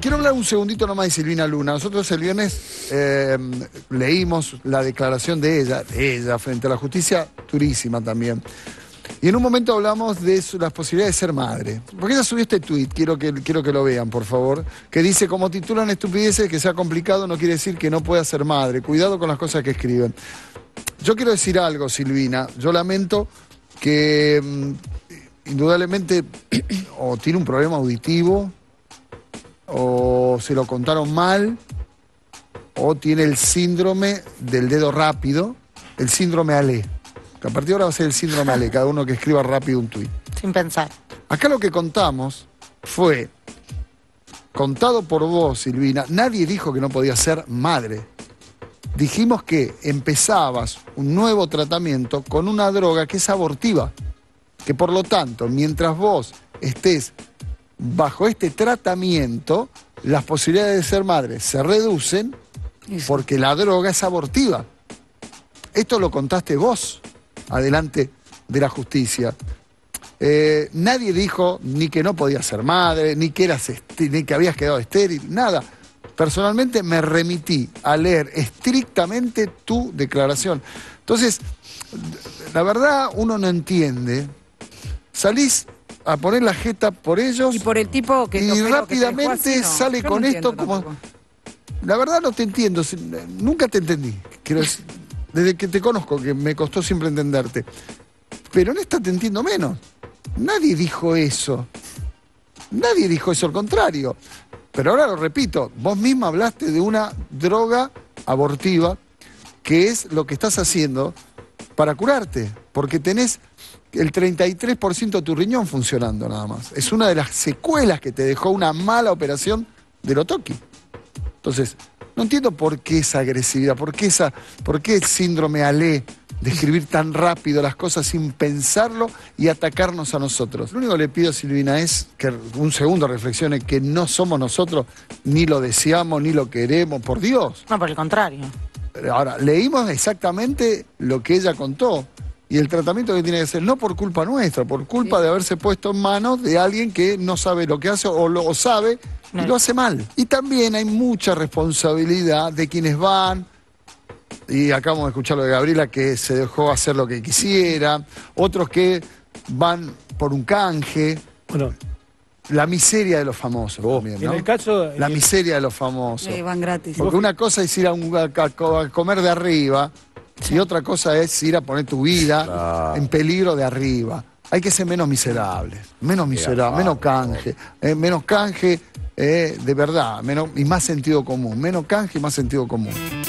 quiero hablar un segundito nomás de Silvina Luna. Nosotros el viernes leímos la declaración de ella frente a la justicia, durísima también. Y en un momento hablamos de las posibilidades de ser madre. Porque ella subió este tuit, quiero que lo vean, por favor, que dice, como titulan estupideces, que sea complicado no quiere decir que no pueda ser madre. Cuidado con las cosas que escriben. Yo quiero decir algo, Silvina. Yo lamento que indudablemente o tiene un problema auditivo, o se lo contaron mal, o tiene el síndrome del dedo rápido, el síndrome Ale. Que a partir de ahora va a ser el síndrome Ale, cada uno que escriba rápido un tuit. Sin pensar. Acá lo que contamos fue, contado por vos, Silvina, nadie dijo que no podía ser madre. Dijimos que empezabas un nuevo tratamiento con una droga que es abortiva. Que por lo tanto, mientras vos estés bajo este tratamiento, las posibilidades de ser madre se reducen porque la droga es abortiva. Esto lo contaste vos, adelante de la justicia. Nadie dijo ni que no podías ser madre, ni que habías quedado estéril, nada. Personalmente me remití a leer estrictamente tu declaración. Entonces, la verdad uno no entiende. Salís a poner la jeta por ellos y por el tipo que y rápidamente así, sale con no esto como... Tampoco. La verdad no te entiendo, nunca te entendí. Quiero decir, desde que te conozco, que me costó siempre entenderte. Pero en esta te entiendo menos. Nadie dijo eso. Nadie dijo eso, al contrario. Pero ahora lo repito, vos misma hablaste de una droga abortiva, que es lo que estás haciendo para curarte, porque tenés el 33% de tu riñón funcionando nada más. Es una de las secuelas que te dejó una mala operación del Otoki. Entonces, no entiendo por qué esa agresividad, por qué el síndrome Ale de escribir tan rápido las cosas sin pensarlo y atacarnos a nosotros. Lo único que le pido a Silvina es que un segundo reflexione que no somos nosotros, ni lo deseamos, ni lo queremos, por Dios. No, por el contrario. Ahora, leímos exactamente lo que ella contó. Y el tratamiento que tiene que ser, no por culpa nuestra, por culpa de haberse puesto en manos de alguien que no sabe lo que hace o lo sabe y lo hace mal. Y también hay mucha responsabilidad de quienes van, y acabamos de escuchar lo de Gabriela, que se dejó hacer lo que quisiera, otros que van por un canje. Bueno, la miseria de los famosos también, ¿no? En el caso... La miseria de los famosos. Van gratis. Porque una cosa es ir a comer de arriba... Y otra cosa es ir a poner tu vida en peligro de arriba. Hay que ser menos miserables, menos canje, de verdad, y más sentido común, menos canje y más sentido común.